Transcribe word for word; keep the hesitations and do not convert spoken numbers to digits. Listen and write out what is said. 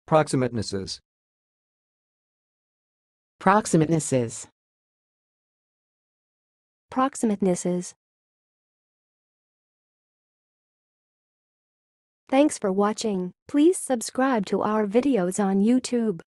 Proximatenesses. Proximatenesses. Proximatenesses. Thanks for watching. Please subscribe to our videos on YouTube.